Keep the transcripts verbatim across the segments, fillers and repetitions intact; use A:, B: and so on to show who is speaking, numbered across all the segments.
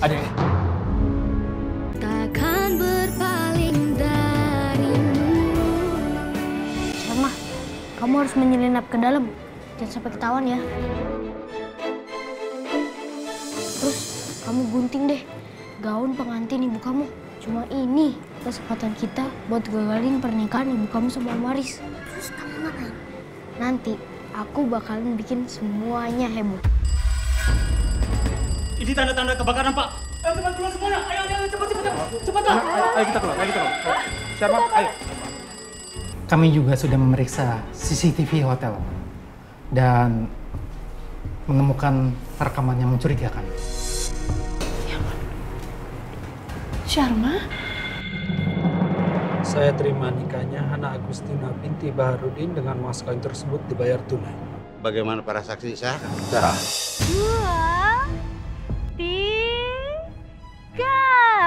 A: Adek.
B: Takkan berpaling darimu.
C: Sama, kamu harus menyelinap ke dalam. Jangan sampai ketahuan ya. Terus kamu gunting deh gaun pengantin ibu kamu. Cuma ini kesempatan kita buat gagalin pernikahan ibu kamu sama Om Waris.
D: Terus kamu ngapain?
C: Nanti aku bakalan bikin semuanya heboh.
A: Ini tanda-tanda kebakaran, Pak. Ayo cepat keluar semuanya. Ayo, ayo, ayo, cepat, cepat, cepat. Cepat, Pak.
E: Ayo, ayo kita keluar, ayo kita keluar. Siapa? Ayo.
F: Kami juga sudah memeriksa C C T V hotel dan menemukan rekaman yang mencurigakan.
C: Sharma?
E: Saya terima nikahnya Hana Agustina binti Baharudin dengan mas kawin tersebut dibayar tunai.
G: Bagaimana para saksi sah?
E: Sah.
D: Dua, tiga.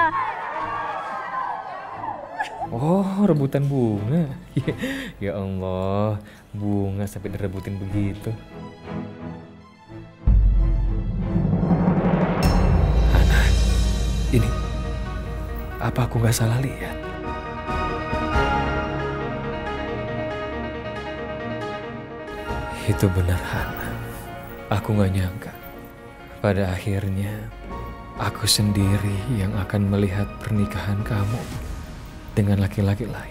H: Oh, rebutan bunga. Ya Allah, bunga sampai direbutin begitu. Hana, ini apa aku nggak salah lihat? Itu benar Hana. Aku nggak nyangka. Pada akhirnya, aku sendiri yang akan melihat pernikahan kamu dengan laki-laki lain.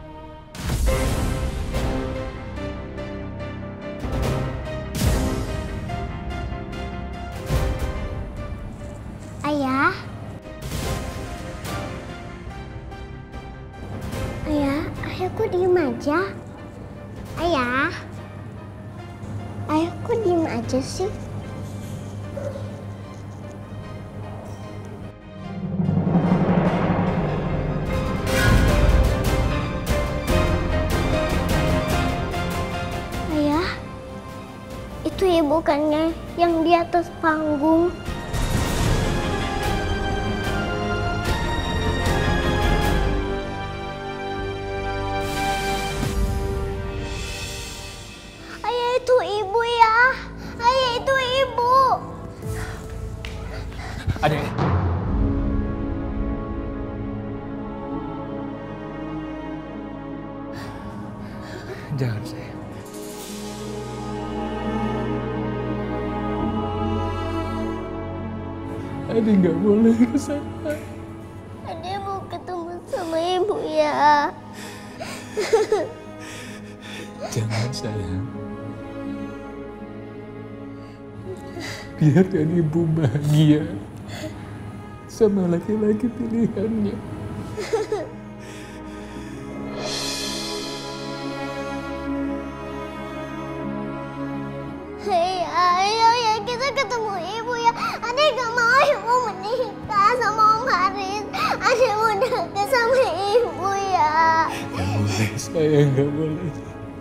D: Ayah. Ayah, ayah kok diem aja? Ayah. Ayah kok diem aja sih? Ayah, itu ibu kan ya yang di atas panggung. Ayah itu ibu ya, ayah itu ibu.
A: Adek.
H: Jangan sayang.
E: Adi nggak boleh ke sana.
D: Ade mau ketemu sama ibu ya.
E: Jangan sayang. Biarkan ibu bahagia sama laki-laki pilihannya.
D: Hei, ayo ya kita ketemu ibu ya. Ade gak mau ibu menikah sama Om Haris. Ade mau deket sama ibu ya.
E: Gak boleh, sayang, gak boleh.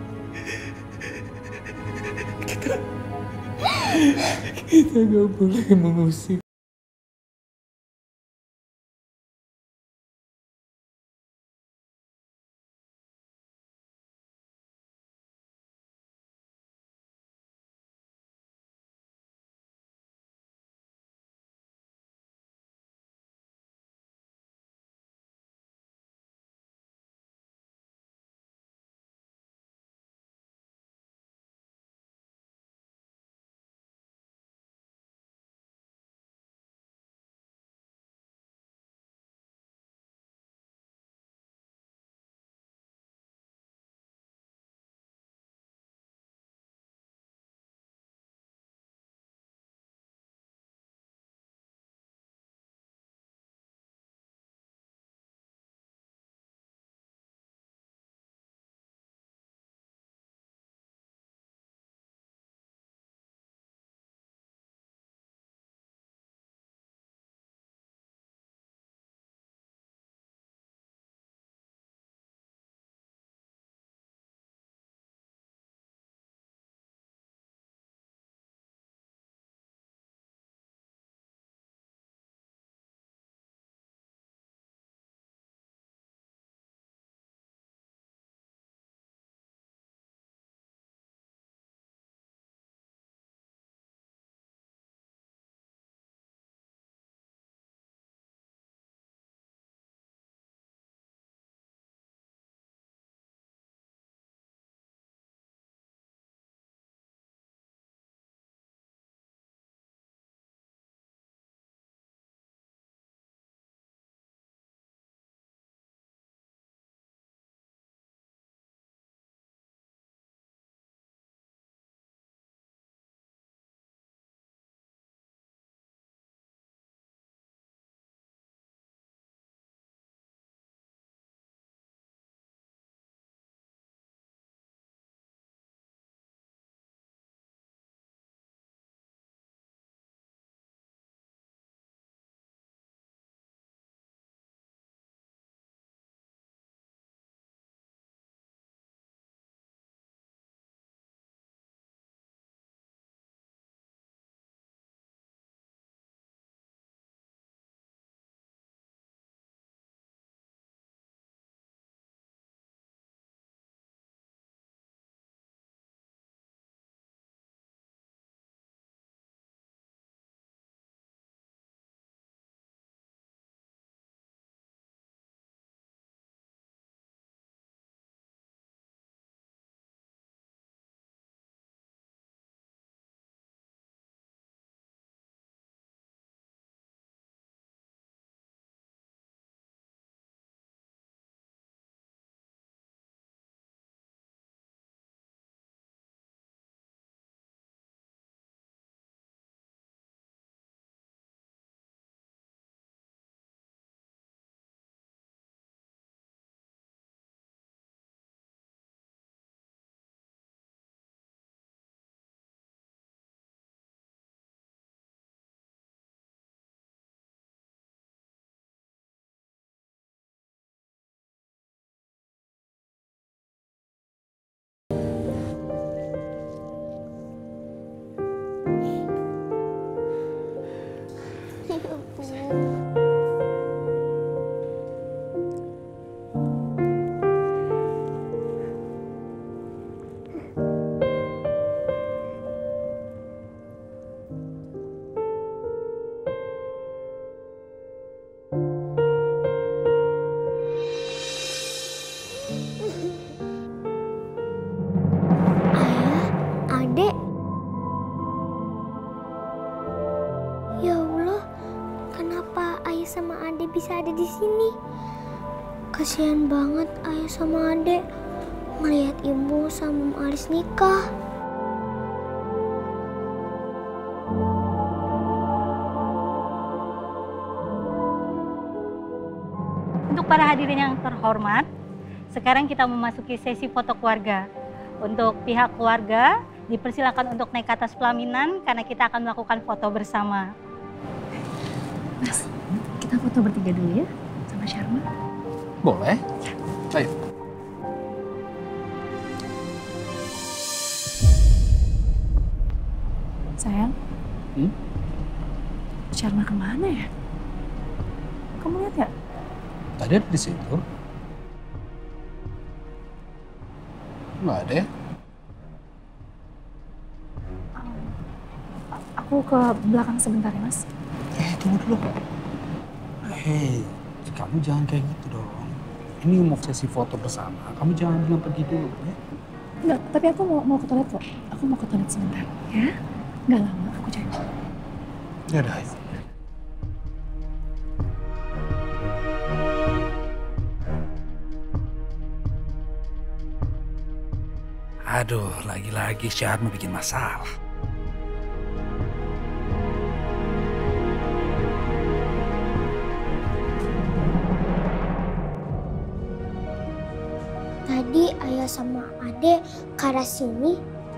E: Kita, kita gak boleh mengusik
D: Adek. Ya Allah, kenapa ayah sama adek bisa ada di sini? Kasihan banget ayah sama adek melihat ibu sama Om Aris nikah.
I: Untuk para hadirin yang terhormat, sekarang kita memasuki sesi foto keluarga. Untuk pihak keluarga, dipersilakan untuk naik ke atas pelaminan karena kita akan melakukan foto bersama.
J: Mas, kita foto bertiga dulu ya, sama Sharma.
E: Boleh? Ayo.
J: Sayang,
E: Hmm?
J: Sharma kemana ya? Kamu lihat nggak?
E: Tadi ada di situ. Nggak ada ya?
J: Aku ke belakang sebentar ya, Mas.
E: Eh, tunggu dulu. Hei, kamu jangan kayak gitu dong. Ini mau sesi foto bersama. Kamu jangan bilang pergi dulu ya.
J: Enggak, tapi aku mau, mau ke toilet kok. Aku mau ke toilet sebentar, ya? Nggak lama, aku janji.
E: Ya udah, ayo. Aduh, lagi-lagi Sharma bikin masalah.
D: Tadi ayah sama adek ke arah sini.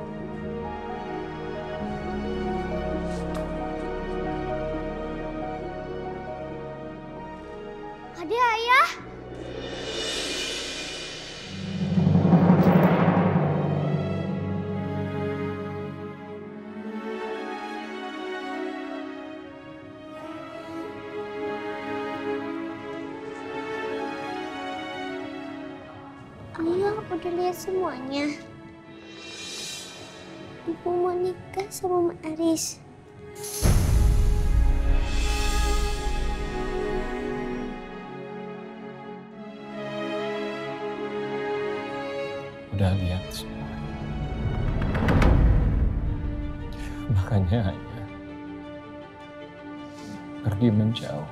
D: Adek, ayah. Ayah udah lihat semuanya. Ibu mau nikah sama Om Aris.
H: Udah lihat semua. Makanya ayah pergi menjauh.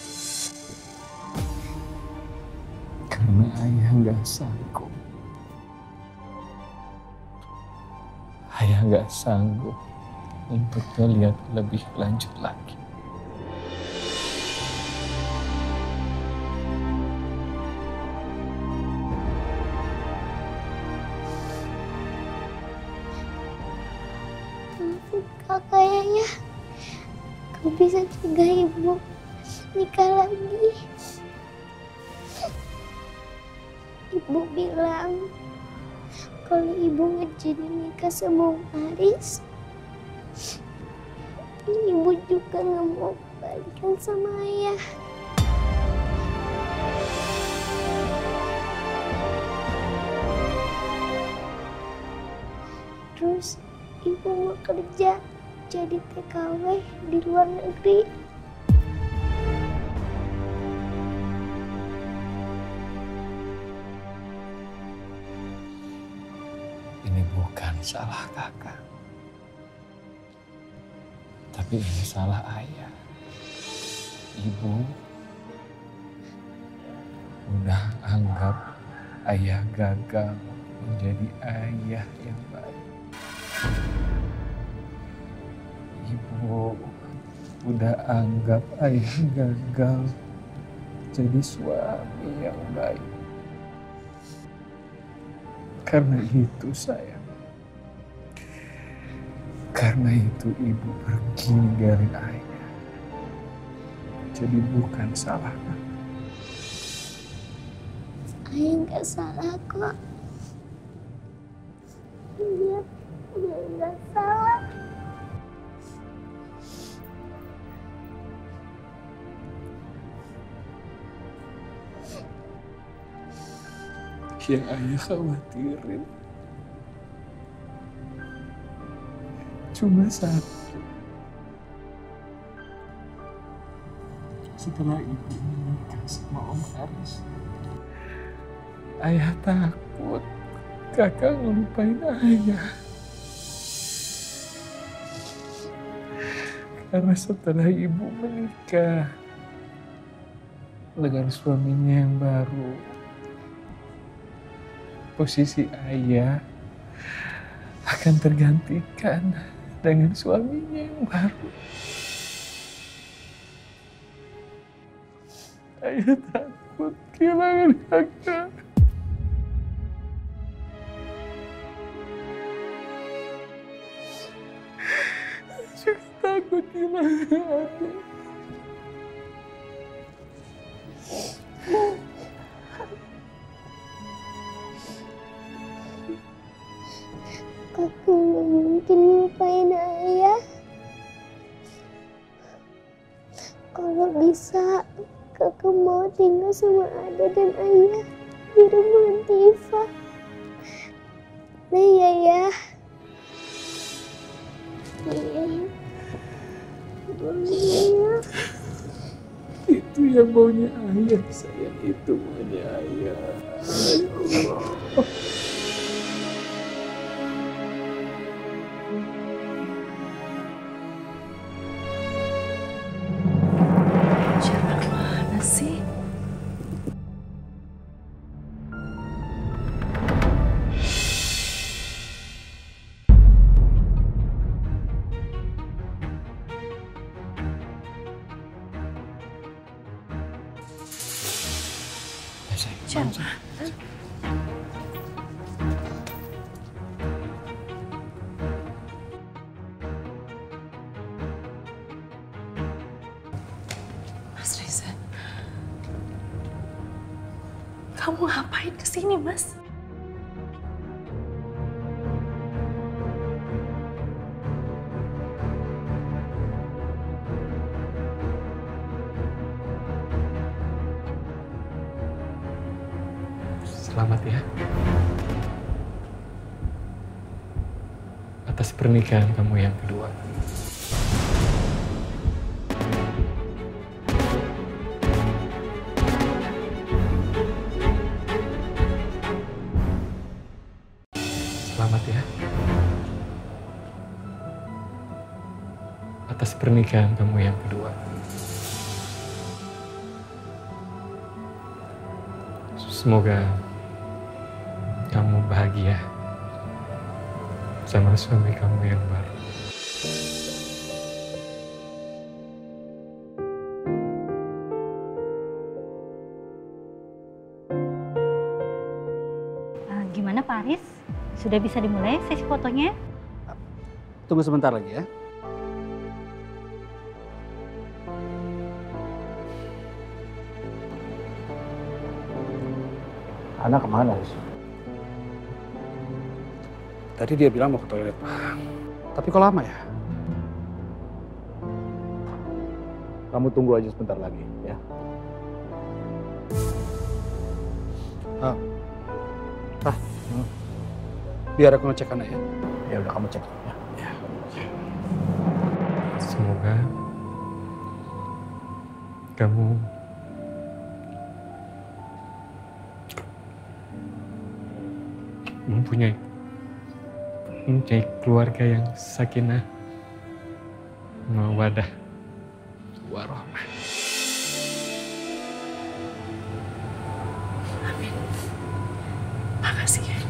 H: Karena ayah nggak sanggup. Ayah nggak sanggup untuk melihat lebih lanjut lagi.
D: Maafin kakak ya. Kau bisa cegah ibu nikah lagi. Ibu bilang kalau ibu ngejinin nikah sama Om Aris, ibu juga nggak mau balikan sama ayah. Terus ibu mau kerja jadi T K W di luar negeri.
H: Ini bukan salah kakak. Tapi ini salah ayah. Ibu udah anggap ayah gagal menjadi ayah yang baik. Ibu udah anggap ayah gagal jadi suami yang baik. Karena itu sayang. Karena itu ibu pergi ninggalin ayah. Jadi bukan salah kakak.
D: Ayah nggak salah kok. Iya, dia nggak salah.
H: yang ayah khawatirin cuma satu. Setelah ibu menikah sama Om Haris, ayah takut kakak ngelupain ayah. Karena setelah ibu menikah dengan suaminya yang baru, posisi ayah akan tergantikan dengan suaminya yang baru. Ayah takut kehilangan kakak. Juga takut kehilangan adik.
D: Kakak nggak mungkin lupain ayah. Kalau bisa, kakak mau tinggal sama Ade dan ayah di rumah Antifa. Nah ya ya. Iya. Boleh.
H: Itu yang maunya ayah, sayang, itu maunya ayah. Ya Allah.
J: Jalan mana sih? Jalan mana? Mas Reza, kamu ngapain kesini, Mas?
H: Selamat ya. Atas pernikahan kamu yang kedua. Selamat ya. Atas pernikahan kamu yang kedua. Semoga kamu bahagia sama suami kamu yang baru.
I: Uh, gimana Pak Aris? Sudah bisa dimulai sesi fotonya?
E: Tunggu sebentar lagi ya. Anak kemana sih? Tadi dia bilang mau ke toilet, Pak. Tapi kok lama ya? Kamu tunggu aja sebentar lagi, ya. Ah, ah, hmm. Biar aku ngecek anak ya. Ya udah, kamu cek ya. Ya.
H: Semoga kamu mempunyai mempunyai keluarga yang sakinah, mawaddah, warahmah.
J: Amin. Makasih ya.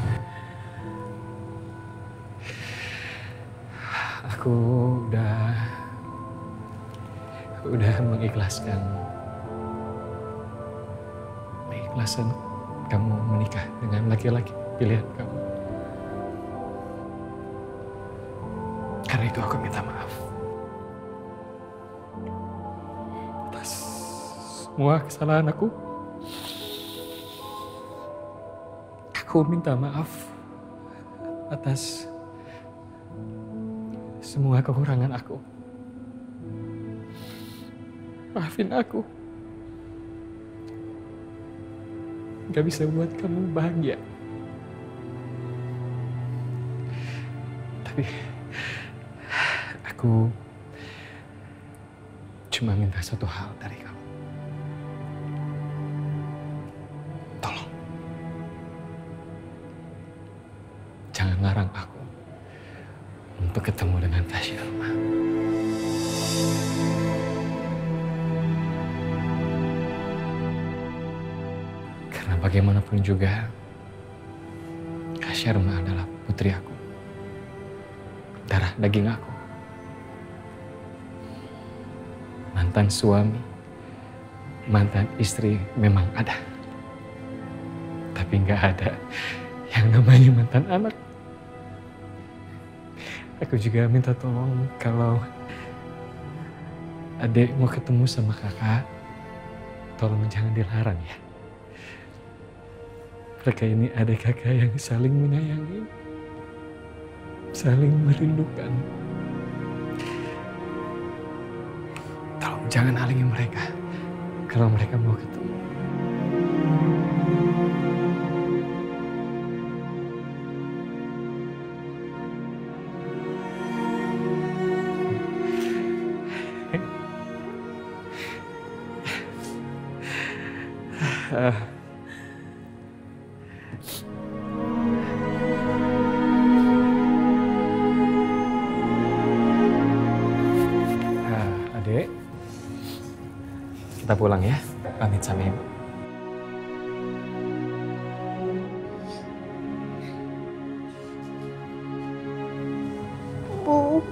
H: Aku udah udah mengikhlaskan mengikhlaskan kamu menikah dengan laki-laki pilihan kamu. Karena itu aku minta maaf atas semua kesalahan aku. Aku minta maaf atas semua kekurangan aku. Maafin aku. gak bisa buat kamu bahagia. Tapi aku cuma minta satu hal dari kamu. Tolong, jangan larang aku untuk ketemu dengan Tasya, Ma. Karena bagaimanapun juga, Sharma adalah putri aku, darah daging aku. Mantan suami, mantan istri memang ada. Tapi nggak ada yang namanya mantan anak. Aku juga minta tolong kalau adik mau ketemu sama kakak, tolong jangan dilarang ya. Mereka ini adik kakak yang saling menyayangi, saling merindukan. Tolong jangan halangi mereka kalau mereka mau ketemu. Uh, Adek, kita pulang ya. Pamit sama ibu.
D: Bu.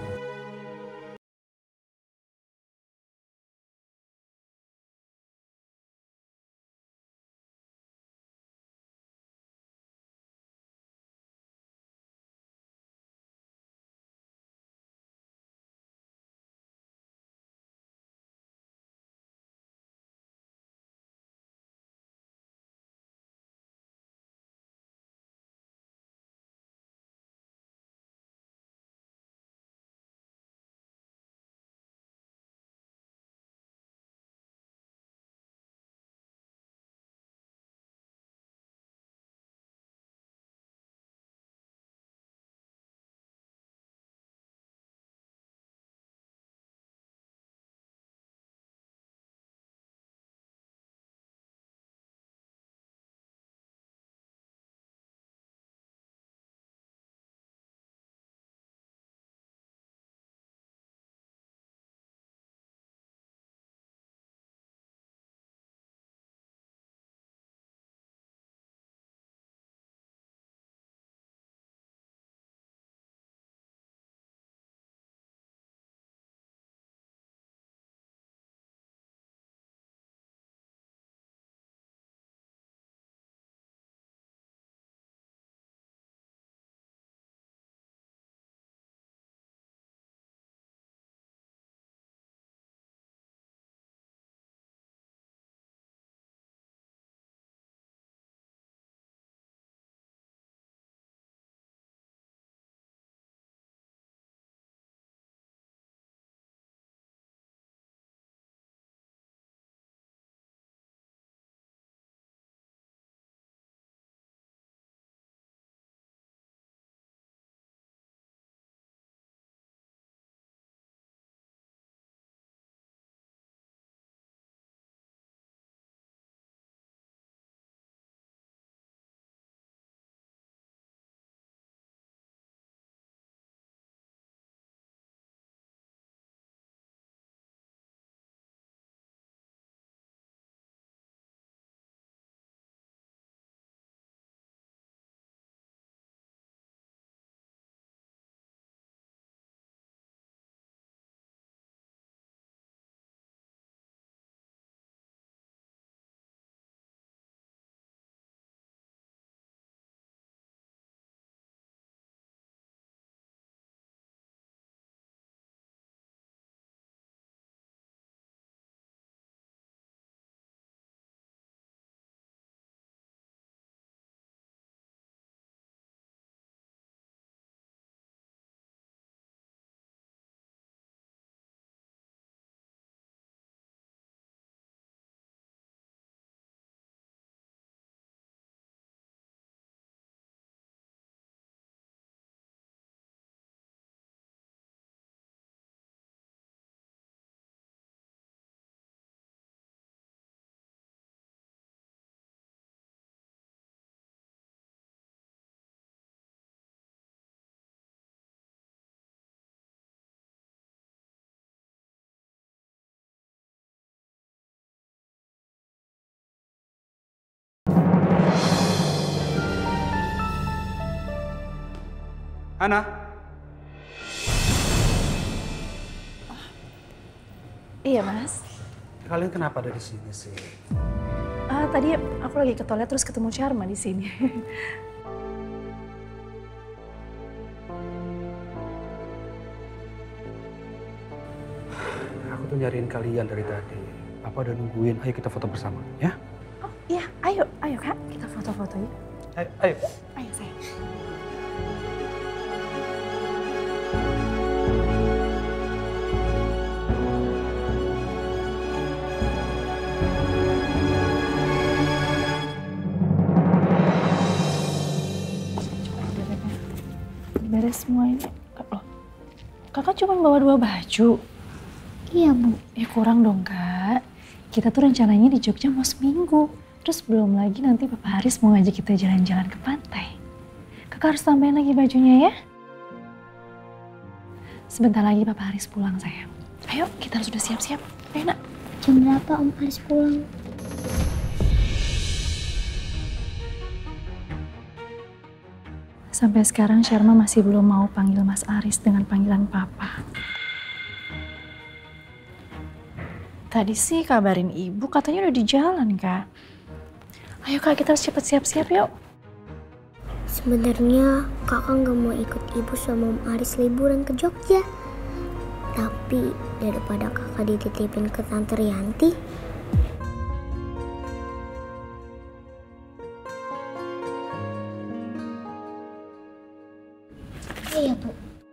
E: Hana?
J: Iya, Mas.
E: Kalian kenapa ada di sini sih?
J: Ah, tadi aku lagi ke toilet terus ketemu Sharma di sini.
E: Aku tuh nyariin kalian dari tadi. Papa udah nungguin, ayo kita foto bersama, ya?
J: Oh iya, ayo, ayo Kak, kita foto-foto yuk.
E: Ayo, ayo.
J: Ayo sayang. Beres semua ini. Loh, kakak cuma bawa dua baju.
D: Iya, Bu.
J: Ya kurang dong, Kak. Kita tuh rencananya di Jogja mau seminggu. Terus belum lagi nanti Papa Haris mau ngajak kita jalan-jalan ke pantai. Kakak harus tambahin lagi bajunya ya. Sebentar lagi Papa Haris pulang, sayang. Ayo, kita harus sudah siap-siap. Ayo, Nak.
D: Jam berapa Om Haris pulang?
J: Sampai sekarang Sharma masih belum mau panggil Mas Aris dengan panggilan Papa. Tadi sih kabarin Ibu katanya udah di jalan, Kak. Ayo Kak, kita harus cepet siap-siap yuk.
D: Sebenarnya kakak nggak mau ikut Ibu sama Om Aris liburan ke Jogja. Tapi daripada kakak dititipin ke Tante Rianti, iya Bu.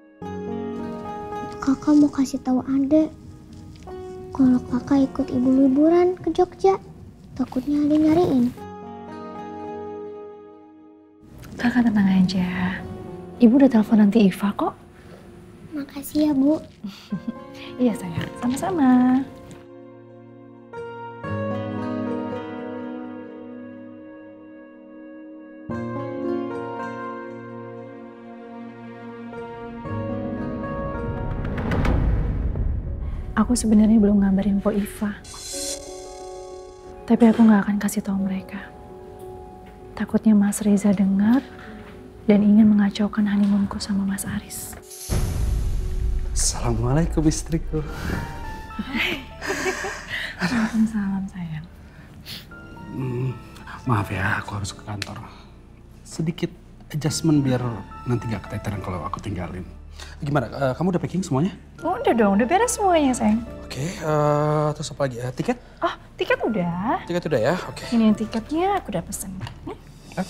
D: Kakak mau kasih tahu Ade kalau kakak ikut Ibu liburan ke Jogja. Takutnya Ade nyariin.
J: Kakak tenang aja. Ibu udah telepon nanti Iva kok.
D: Makasih ya Bu.
J: Iya sayang, sama-sama. Aku sebenarnya belum ngabarin Po Iva. Tapi aku nggak akan kasih tahu mereka. Takutnya Mas Reza dengar dan ingin mengacaukan honeymoonku sama Mas Aris.
E: Assalamualaikum istriku.
J: Waalaikumsalam sayang.
E: Hmm, maaf ya, aku harus ke kantor. Sedikit adjustment biar nanti gak keteteran kalau aku tinggalin. Gimana, uh, kamu udah packing semuanya?
J: Oh, udah dong, udah beres semuanya sayang.
E: Oke, okay, uh, terus apa lagi? Uh, tiket?
J: Oh, tiket udah.
E: Tiket udah ya, oke. Okay.
J: Ini yang tiketnya aku udah pesen. Ya?
E: Uh.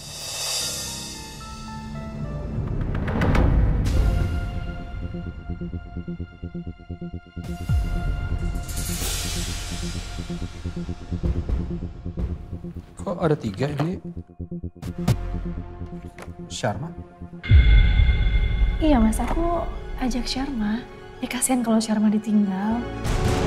E: Kok ada tiga ini? Sharma?
J: Iya mas, aku ajak Sharma. Ya kasihan kalau Sharma ditinggal.